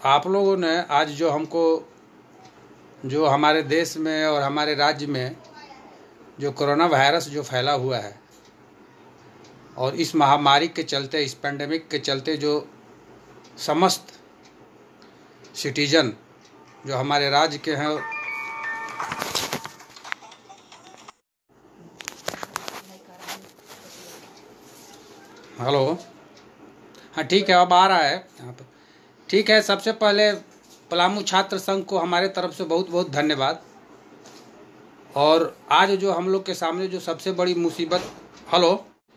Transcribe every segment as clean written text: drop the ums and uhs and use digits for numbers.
आप लोगों ने आज जो हमको जो हमारे देश में और हमारे राज्य में जो कोरोना वायरस जो फैला हुआ है और इस महामारी के चलते, इस पेंडेमिक के चलते जो समस्त सिटीजन जो हमारे राज्य के हैं, हेलो, हाँ ठीक है, अब आ रहा है यहाँ पर। ठीक है, सबसे पहले पलामू छात्र संघ को हमारे तरफ से बहुत बहुत धन्यवाद। और आज जो हम लोग के सामने जो सबसे बड़ी मुसीबत, हेलो,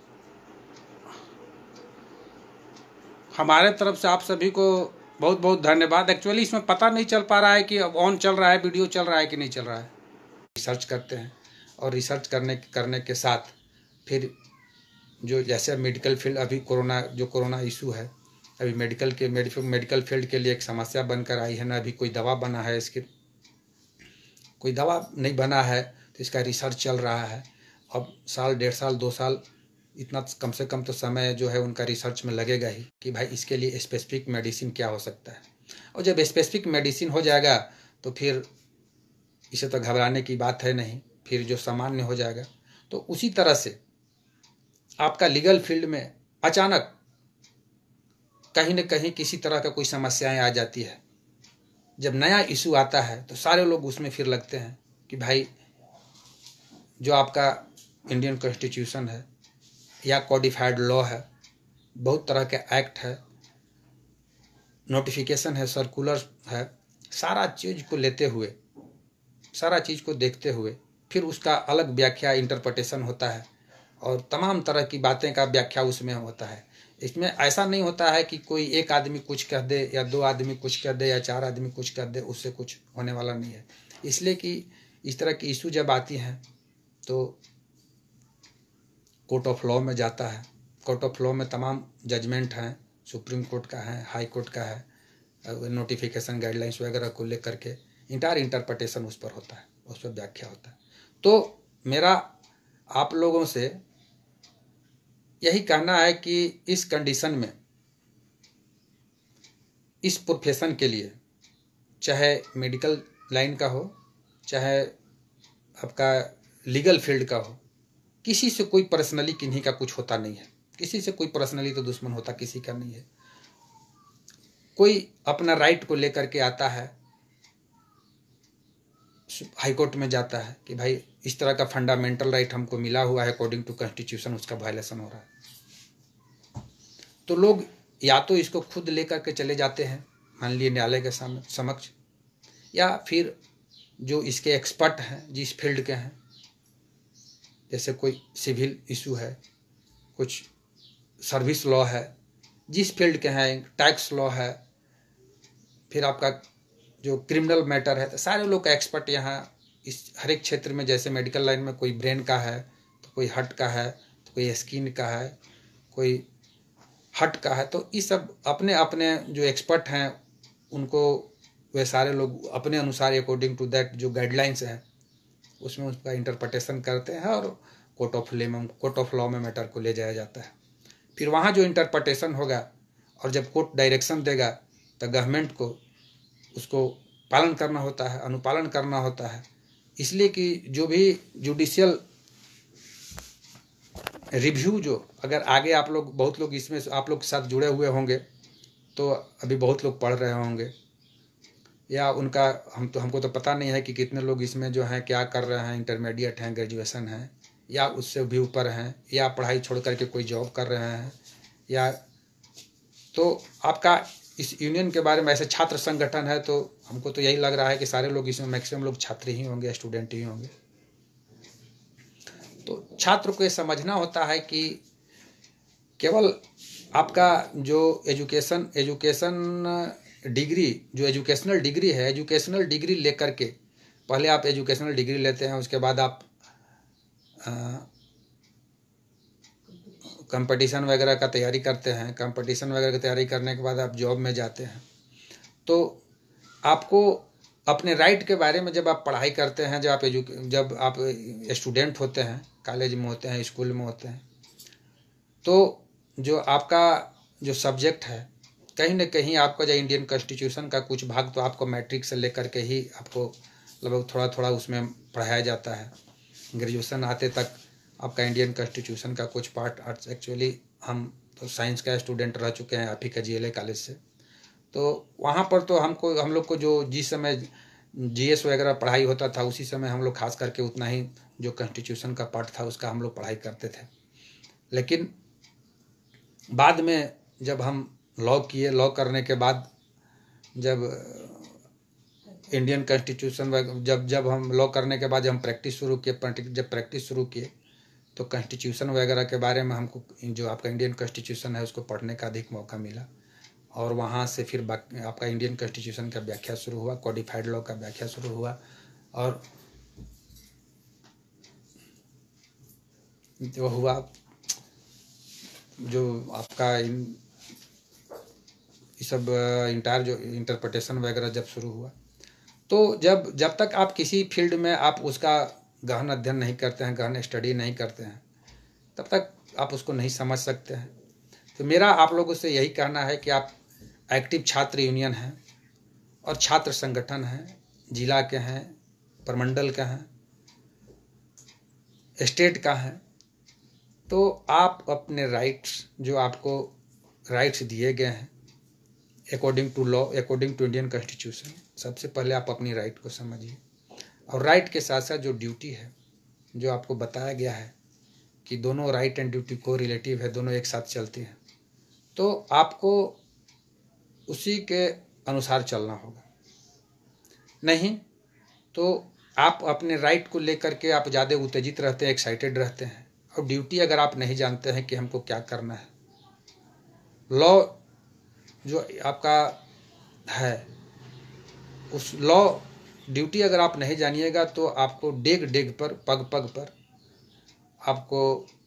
हमारे तरफ से आप सभी को बहुत बहुत धन्यवाद। एक्चुअली इसमें पता नहीं चल पा रहा है कि अब ऑन चल रहा है, वीडियो चल रहा है कि नहीं चल रहा है। रिसर्च करते हैं और रिसर्च करने के साथ फिर जो जैसे मेडिकल फील्ड अभी कोरोना इशू है, अभी मेडिकल फील्ड के लिए एक समस्या बनकर आई है ना। अभी कोई दवा बना है, इसके कोई दवा नहीं बना है तो इसका रिसर्च चल रहा है। अब साल, 1.5 साल, 2 साल, इतना कम से कम तो समय जो है उनका रिसर्च में लगेगा ही कि भाई इसके लिए स्पेसिफिक मेडिसिन क्या हो सकता है। और जब स्पेसिफिक मेडिसिन हो जाएगा तो फिर इसे तो घबराने की बात है नहीं, फिर जो सामान्य हो जाएगा। तो उसी तरह से आपका लीगल फील्ड में अचानक कहीं न कहीं किसी तरह का कोई समस्याएं आ जाती है। जब नया इशू आता है तो सारे लोग उसमें फिर लगते हैं कि भाई जो आपका इंडियन कॉन्स्टिट्यूशन है या कोडिफाइड लॉ है, बहुत तरह के एक्ट है, नोटिफिकेशन है, सर्कुलर है, सारा चीज़ को लेते हुए, सारा चीज़ को देखते हुए फिर उसका अलग व्याख्या, इंटरप्रिटेशन होता है और तमाम तरह की बातें का व्याख्या उसमें होता है। इसमें ऐसा नहीं होता है कि कोई एक आदमी कुछ कह दे या 2 आदमी कुछ कह दे या 4 आदमी कुछ कह दे, उससे कुछ होने वाला नहीं है। इसलिए कि इस तरह की इशू जब आती हैं तो कोर्ट ऑफ लॉ में जाता है। कोर्ट ऑफ लॉ में तमाम जजमेंट हैं, सुप्रीम कोर्ट का है, हाई कोर्ट का है, नोटिफिकेशन गाइडलाइंस वगैरह को लेकर के इंटरप्रिटेशन उस पर होता है, उस पर व्याख्या होता है। तो मेरा आप लोगों से यही कहना है कि इस कंडीशन में, इस प्रोफेशन के लिए, चाहे मेडिकल लाइन का हो, चाहे आपका लीगल फील्ड का हो, किसी से कोई पर्सनली किन्हीं का कुछ होता नहीं है। किसी से कोई पर्सनली तो दुश्मन होता किसी का नहीं है। कोई अपना राइट को लेकर के आता है, हाई कोर्ट में जाता है कि भाई इस तरह का फंडामेंटल राइट हमको मिला हुआ है अकॉर्डिंग टू कॉन्स्टिट्यूशन, उसका वायलेशन हो रहा है। तो लोग या तो इसको खुद लेकर के चले जाते हैं, मान लीजिए न्यायालय के समक्ष, या फिर जो इसके एक्सपर्ट हैं, जिस फील्ड के हैं, जैसे कोई सिविल इशू है, कुछ सर्विस लॉ है, जिस फील्ड के हैं, टैक्स लॉ है, फिर आपका जो क्रिमिनल मैटर है, तो सारे लोग का एक्सपर्ट यहाँ इस हर एक क्षेत्र में, जैसे मेडिकल लाइन में कोई ब्रेन का है तो कोई हार्ट का है, तो कोई स्किन का है, कोई हार्ट का है। तो ये सब अपने अपने जो एक्सपर्ट हैं उनको वे सारे लोग अपने अनुसार अकॉर्डिंग टू दैट जो गाइडलाइंस हैं उसमें उसका इंटरप्रिटेशन करते हैं और कोर्ट ऑफ लॉ में मैटर को ले जाया जाता है। फिर वहाँ जो इंटरप्रिटेशन होगा और जब कोर्ट डायरेक्शन देगा तो गवर्नमेंट को उसको पालन करना होता है, अनुपालन करना होता है। इसलिए कि जो भी जुडिशियल रिव्यू, जो अगर आगे आप लोग, बहुत लोग इसमें आप लोग के साथ जुड़े हुए होंगे, तो अभी बहुत लोग पढ़ रहे होंगे या उनका हमको तो पता नहीं है कि कितने लोग इसमें जो हैं क्या कर रहे हैं, इंटरमीडिएट हैं, ग्रेजुएशन हैं, या उससे भी ऊपर हैं, या पढ़ाई छोड़ करके कोई जॉब कर रहे हैं, या तो आपका इस यूनियन के बारे में, ऐसे छात्र संगठन है तो हमको तो यही लग रहा है कि सारे लोग इसमें मैक्सिमम लोग छात्र ही होंगे, स्टूडेंट ही होंगे। तो छात्र को ये समझना होता है कि केवल आपका जो एजुकेशन डिग्री, जो एजुकेशनल डिग्री है, एजुकेशनल डिग्री लेकर के पहले आप एजुकेशनल डिग्री लेते हैं, उसके बाद आप कंपटीशन वगैरह का तैयारी करते हैं, कंपटीशन वगैरह की तैयारी करने के बाद आप जॉब में जाते हैं। तो आपको अपने राइट के बारे में जब आप पढ़ाई करते हैं, जब आप स्टूडेंट होते हैं, कॉलेज में होते हैं, स्कूल में होते हैं, तो जो आपका जो सब्जेक्ट है, कहीं न कहीं आपका जो इंडियन कॉन्स्टिट्यूशन का कुछ भाग तो आपको मैट्रिक से लेकर के ही आपको लगभग थोड़ा-थोड़ा उसमें पढ़ाया जाता है। ग्रेजुएशन आते तक आपका इंडियन कॉन्स्टिट्यूशन का कुछ पार्ट एक्चुअली हम तो साइंस का स्टूडेंट रह चुके हैं आप ही का जीएलए कॉलेज से। तो वहाँ पर तो हम लोग को जो जिस समय जीएस वगैरह पढ़ाई होता था उसी समय हम लोग खास करके उतना ही जो कॉन्स्टिट्यूशन का पार्ट था उसका हम लोग पढ़ाई करते थे। लेकिन बाद में जब हम लॉ किए, लॉ करने के बाद जब इंडियन कॉन्स्टिट्यूशन जब हम लॉ करने के बाद जब हम प्रैक्टिस शुरू किए, जब प्रैक्टिस शुरू किए तो कॉन्स्टिट्यूशन वगैरह के बारे में हमको जो आपका इंडियन कॉन्स्टिट्यूशन है उसको पढ़ने का अधिक मौका मिला। और वहाँ से फिर आपका इंडियन कॉन्स्टिट्यूशन का व्याख्या शुरू हुआ, कोडिफाइड लॉ का व्याख्या शुरू हुआ। और जो हुआ जो आपका सब इंटायर जो इंटरप्रिटेशन वगैरह जब शुरू हुआ तो जब तक आप किसी फील्ड में आप उसका गहन अध्ययन नहीं करते हैं, गहन स्टडी नहीं करते हैं, तब तक आप उसको नहीं समझ सकते हैं। तो मेरा आप लोगों से यही कहना है कि आप एक्टिव छात्र यूनियन हैं और छात्र संगठन हैं, जिला के हैं, प्रमंडल के हैं, स्टेट का हैं, तो आप अपने राइट्स जो आपको राइट्स दिए गए हैं according to law, according to Indian constitution, सबसे पहले आप अपनी राइट को समझिए। और राइट के साथ साथ जो ड्यूटी है, जो आपको बताया गया है कि दोनों राइट एंड ड्यूटी को रिलेटिव है, दोनों एक साथ चलती हैं, तो आपको उसी के अनुसार चलना होगा। नहीं तो आप अपने राइट को लेकर के आप ज़्यादा उत्तेजित रहते हैं, एक्साइटेड रहते हैं, और ड्यूटी अगर आप नहीं जानते हैं कि हमको क्या करना है, लॉ जो आपका है उस लॉ ड्यूटी अगर आप नहीं जानिएगा तो आपको डेग डेग पर, पग पग पर आपको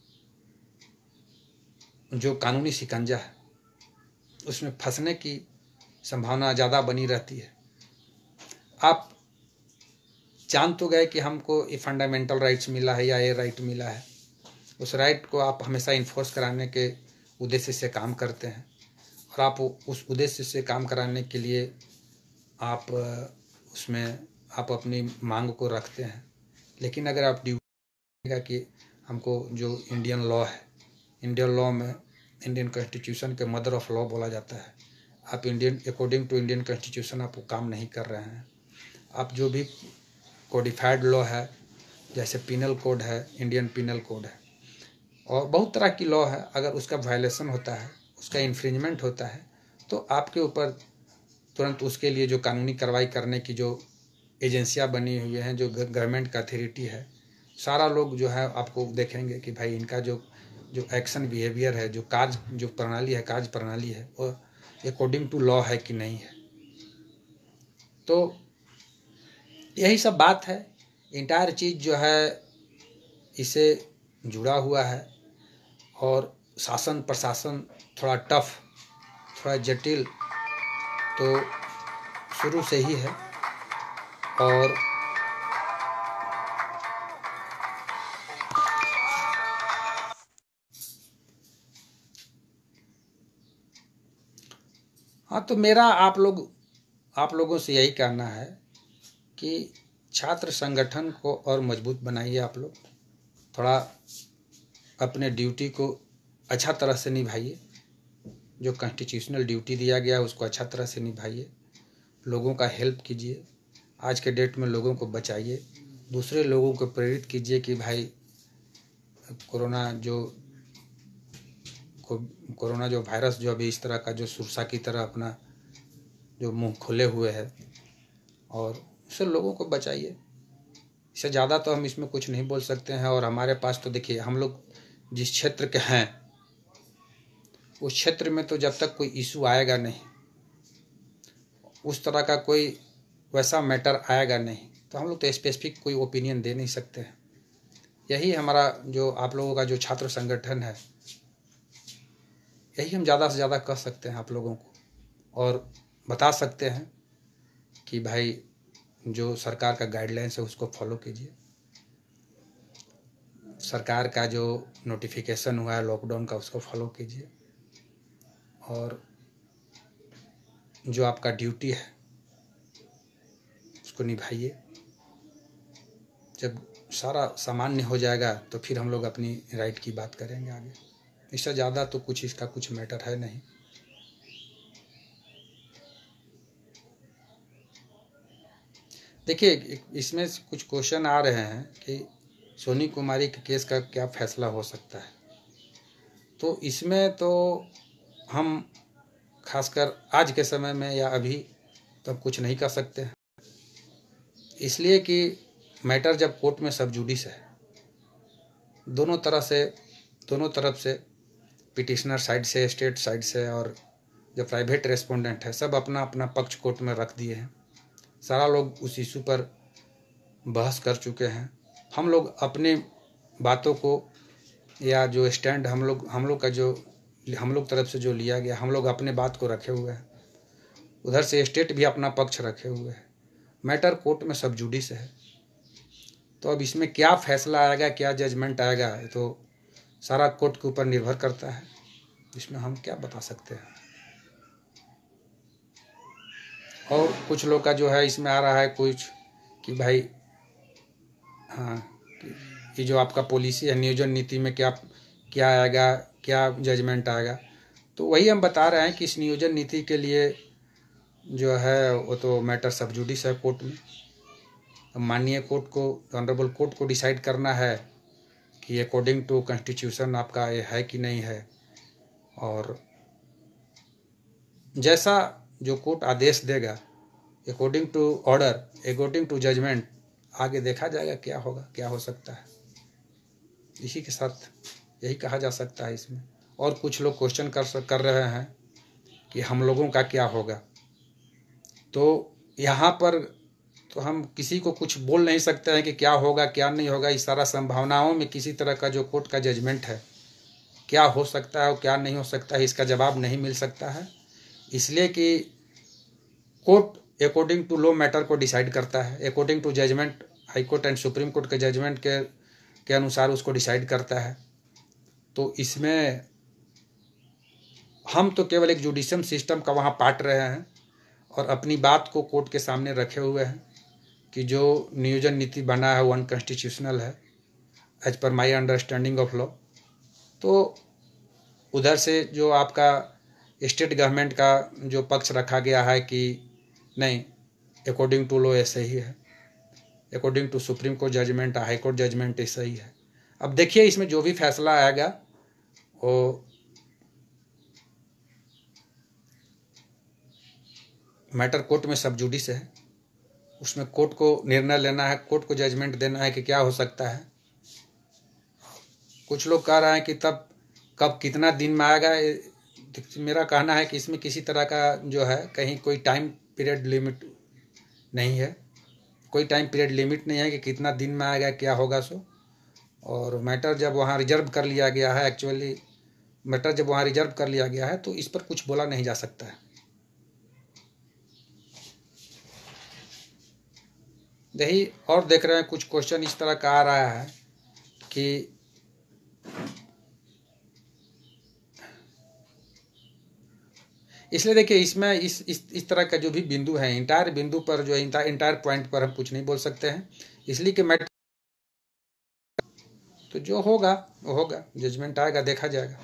जो कानूनी शिकंजा है उसमें फंसने की संभावना ज़्यादा बनी रहती है। आप जान तो गए कि हमको ये फंडामेंटल राइट्स मिला है या ये राइट मिला है, उस राइट को आप हमेशा इन्फोर्स कराने के उद्देश्य से काम करते हैं और आप उस उद्देश्य से काम कराने के लिए आप उसमें आप अपनी मांग को रखते हैं। लेकिन अगर आप ड्यूटी कि हमको जो इंडियन लॉ है, इंडियन लॉ में इंडियन कॉन्स्टिट्यूशन के मदर ऑफ लॉ बोला जाता है, आप Indian according to Indian constitution आप वो काम नहीं कर रहे हैं। आप जो भी कोडिफाइड लॉ है, जैसे पिनल कोड है, इंडियन पिनल कोड है और बहुत तरह की लॉ है, अगर उसका वायलेशन होता है, उसका इन्फ्रिंजमेंट होता है, तो आपके ऊपर तुरंत उसके लिए जो कानूनी कार्रवाई करने की जो एजेंसियां बनी हुई हैं, जो गवर्नमेंट का अथॉरिटी है, सारा लोग जो है आपको देखेंगे कि भाई इनका जो एक्शन बिहेवियर है, जो कार्य प्रणाली है वो अकॉर्डिंग टू लॉ है कि नहीं है। तो यही सब बात है, इंटायर चीज़ जो है इससे जुड़ा हुआ है। और शासन प्रशासन थोड़ा टफ, थोड़ा जटिल तो शुरू से ही है। और हाँ, तो मेरा आप लोगों से यही कहना है कि छात्र संगठन को और मजबूत बनाइए। आप लोग थोड़ा अपने ड्यूटी को अच्छा तरह से निभाइए, जो कॉन्स्टिट्यूशनल ड्यूटी दिया गया है उसको अच्छा तरह से निभाइए, लोगों का हेल्प कीजिए, आज के डेट में लोगों को बचाइए, दूसरे लोगों को प्रेरित कीजिए कि भाई कोरोना जो वायरस जो अभी इस तरह का जो सुरसा की तरह अपना जो मुंह खोले हुए है, और उससे लोगों को बचाइए। इससे ज़्यादा तो हम इसमें कुछ नहीं बोल सकते हैं। और हमारे पास तो देखिए, हम लोग जिस क्षेत्र के हैं उस क्षेत्र में तो जब तक कोई इशू आएगा नहीं, उस तरह का कोई वैसा मैटर आएगा नहीं, तो हम लोग तो स्पेसिफिक कोई ओपिनियन दे नहीं सकते हैं। यही हमारा जो आप लोगों का जो छात्र संगठन है, यही हम ज़्यादा से ज़्यादा कह सकते हैं आप लोगों को, और बता सकते हैं कि भाई जो सरकार का गाइडलाइंस है उसको फॉलो कीजिए। सरकार का जो नोटिफिकेशन हुआ है लॉकडाउन का उसको फॉलो कीजिए। और जो आपका ड्यूटी है उसको निभाइए। जब सारा सामान्य हो जाएगा तो फिर हम लोग अपनी राइट की बात करेंगे आगे। इससे ज़्यादा तो कुछ इसका कुछ मैटर है नहीं। देखिए, इसमें कुछ क्वेश्चन आ रहे हैं कि सोनी कुमारी के केस का क्या फैसला हो सकता है। तो इसमें तो हम खासकर आज के समय में या अभी तो कुछ नहीं कर सकते हैं, इसलिए कि मैटर जब कोर्ट में सब जुडिस है, दोनों तरफ से पिटिशनर साइड से, स्टेट साइड से और जो प्राइवेट रेस्पोंडेंट है, सब अपना अपना पक्ष कोर्ट में रख दिए हैं। सारा लोग उस इशू पर बहस कर चुके हैं। हम लोग अपने बातों को या जो स्टैंड हम लोग तरफ से जो लिया गया, हम लोग अपने बात को रखे हुए हैं। उधर से स्टेट भी अपना पक्ष रखे हुए हैं। मैटर कोर्ट में सब जुडिस है। तो अब इसमें क्या फैसला आएगा, क्या जजमेंट आएगा, तो सारा कोर्ट के ऊपर निर्भर करता है। इसमें हम क्या बता सकते हैं। और कुछ लोग का जो है इसमें आ रहा है कुछ कि भाई हाँ, कि जो आपका पॉलिसी है, नियोजन नीति में क्या आएगा, क्या जजमेंट आएगा। तो वही हम बता रहे हैं कि इस नियोजन नीति के लिए जो है वो तो मैटर सब जुडिस है कोर्ट में। माननीय कोर्ट को, ऑनरेबल कोर्ट को डिसाइड करना है कि अकॉर्डिंग टू कॉन्स्टिट्यूशन आपका ये है कि नहीं है। और जैसा जो कोर्ट आदेश देगा, according to order, according to judgment, आगे देखा जाएगा क्या होगा, क्या हो सकता है। इसी के साथ यही कहा जा सकता है इसमें। और कुछ लोग क्वेश्चन कर रहे हैं कि हम लोगों का क्या होगा। तो यहाँ पर तो हम किसी को कुछ बोल नहीं सकते हैं कि क्या होगा क्या नहीं होगा। इस सारा संभावनाओं में किसी तरह का जो कोर्ट का जजमेंट है, क्या हो सकता है और क्या नहीं हो सकता है, इसका जवाब नहीं मिल सकता है। इसलिए कि court according to law matter को डिसाइड करता है, according to judgment, high court and supreme court के जजमेंट के अनुसार उसको डिसाइड करता है। तो इसमें हम तो केवल एक जुडिशियल सिस्टम का वहाँ पार्ट रहे हैं और अपनी बात को कोर्ट के सामने रखे हुए हैं कि जो नियोजन नीति बना है वो अनकॉन्स्टिट्यूशनल है as per my understanding of law. तो उधर से जो आपका स्टेट गवर्नमेंट का जो पक्ष रखा गया है कि नहीं, अकॉर्डिंग टू लॉ ऐसे ही है, according to supreme court judgment, high court judgment ऐसा ही है। अब देखिए इसमें जो भी फैसला आएगा वो मैटर कोर्ट में सब जुडिस है। उसमें कोर्ट को निर्णय लेना है, कोर्ट को जजमेंट देना है कि क्या हो सकता है। कुछ लोग कह रहे हैं कि तब कब कितना दिन में आएगा। मेरा कहना है कि इसमें किसी तरह का जो है कहीं कोई टाइम पीरियड लिमिट नहीं है, कोई टाइम पीरियड लिमिट नहीं है कि कितना दिन में आएगा, क्या होगा सो। और मैटर जब वहाँ रिजर्व कर लिया गया है, एक्चुअली मैटर जब वहाँ रिजर्व कर लिया गया है तो इस पर कुछ बोला नहीं जा सकता है। यही और देख रहे हैं कुछ क्वेश्चन इस तरह का आ रहा है कि इसलिए देखिए इसमें इस तरह का जो भी बिंदु है, इंटायर बिंदु पर जो इंटायर पॉइंट पर हम कुछ नहीं बोल सकते हैं, इसलिए कि मैटर तो जो होगा वो होगा, जजमेंट आएगा देखा जाएगा।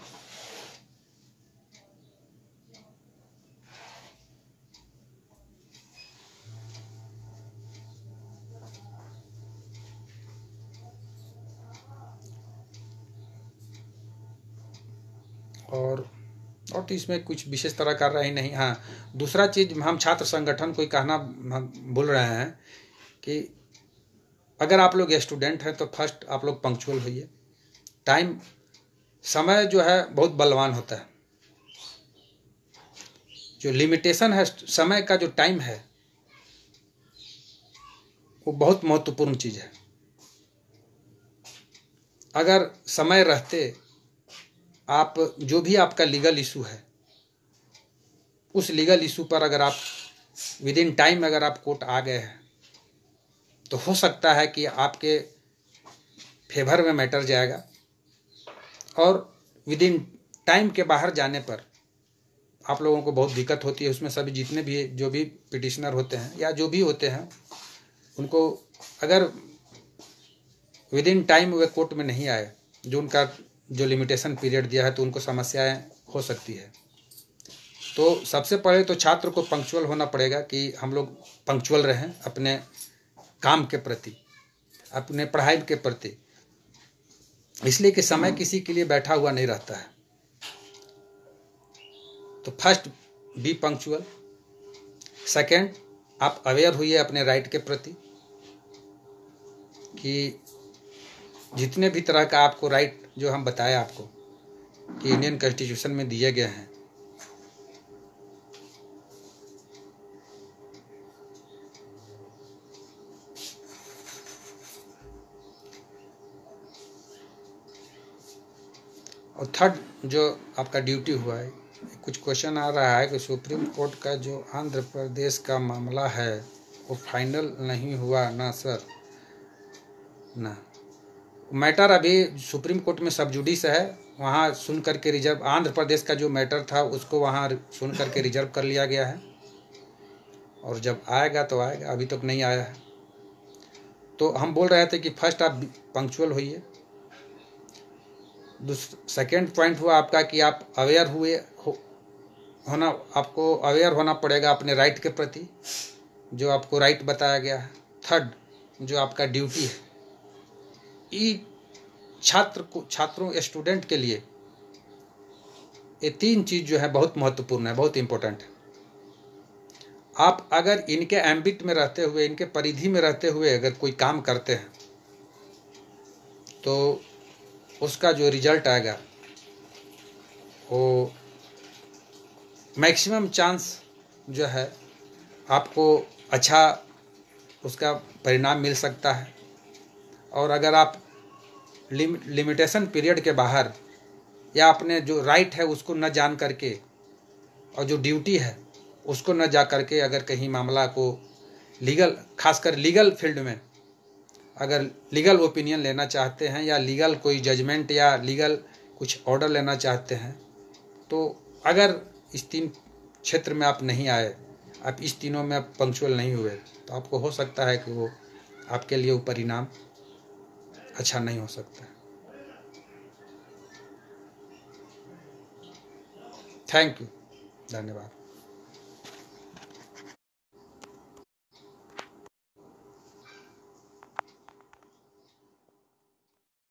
और तो इसमें कुछ विशेष तरह कर रहे ही नहीं। हाँ, दूसरा चीज हम छात्र संगठन को कहना हम बोल रहे हैं कि अगर आप लोग स्टूडेंट हैं तो फर्स्ट आप लोग पंक्चुअल होइए। टाइम, समय जो है बहुत बलवान होता है। जो लिमिटेशन है समय का, जो टाइम है वो बहुत महत्वपूर्ण चीज है। अगर समय रहते आप जो भी आपका लीगल इशू है, उस लीगल इशू पर अगर आप विद इन टाइम अगर आप कोर्ट आ गए हैं तो हो सकता है कि आपके फेवर में मैटर जाएगा और विद इन टाइम के बाहर जाने पर आप लोगों को बहुत दिक्कत होती है, उसमें सभी जितने भी जो भी पिटिशनर होते हैं या जो भी होते हैं, उनको अगर विद इन टाइम वे कोर्ट में नहीं आए, जो उनका जो लिमिटेशन पीरियड दिया है, तो उनको समस्याएं हो सकती है। तो सबसे पहले तो छात्र को पंक्चुअल होना पड़ेगा कि हम लोग पंक्चुअल रहें अपने काम के प्रति, अपने पढ़ाई के प्रति, इसलिए कि समय किसी के लिए बैठा हुआ नहीं रहता है। तो फर्स्ट बी पंक्चुअल। सेकंड, आप अवेयर हुई अपने राइट के प्रति कि जितने भी तरह का आपको राइट जो हम बताए आपको कि इंडियन कॉन्स्टिट्यूशन में दिए गए हैं, और थर्ड जो आपका ड्यूटी हुआ है, कुछ क्वेश्चन आ रहा है कि सुप्रीम कोर्ट का जो आंध्र प्रदेश का मामला है वो फाइनल नहीं हुआ ना सर? ना, मैटर अभी सुप्रीम कोर्ट में सब जुडिस है, वहाँ सुन करके रिजर्व, आंध्र प्रदेश का जो मैटर था उसको वहाँ सुन करके रिजर्व कर लिया गया है, और जब आएगा तो आएगा, अभी तक नहीं आया है। तो हम बोल रहे थे कि फर्स्ट आप पंक्चुअल होइए। सेकेंड पॉइंट हुआ आपका कि आप अवेयर होना, आपको अवेयर होना पड़ेगा अपने राइट के प्रति, जो आपको राइट बताया गया है। थर्ड जो आपका ड्यूटी है, ये छात्रों स्टूडेंट के लिए ये तीन चीज जो है बहुत महत्वपूर्ण है, बहुत इंपॉर्टेंट है। आप अगर इनके एम्बिट में रहते हुए, इनके परिधि में रहते हुए अगर कोई काम करते हैं तो उसका जो रिजल्ट आएगा वो मैक्सिमम चांस जो है आपको अच्छा उसका परिणाम मिल सकता है। और अगर आप लिमिटेशन पीरियड के बाहर या अपने जो राइट है उसको न जान करके और जो ड्यूटी है उसको न जा करके अगर कहीं मामला को लीगल, खासकर लीगल फील्ड में अगर लीगल ओपिनियन लेना चाहते हैं या लीगल कोई जजमेंट या लीगल कुछ ऑर्डर लेना चाहते हैं, तो अगर इस तीन क्षेत्र में आप नहीं आए, आप इस तीनों में आप पंक्चुअल नहीं हुए, तो आपको हो सकता है कि वो आपके लिए वो परिणाम अच्छा नहीं हो सकता। थैंक यू, धन्यवाद।